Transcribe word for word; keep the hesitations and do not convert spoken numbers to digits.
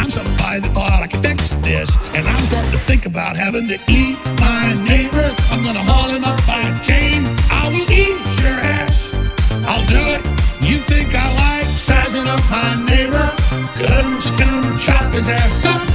found somebody that thought I could fix this, and I'm starting to think about having to eat my neighbor. I'm gonna haul him up by a chain. I will eat your ass. I'll do it. You think I like sizing up my neighbor? Cut him, skin him, chop his ass up.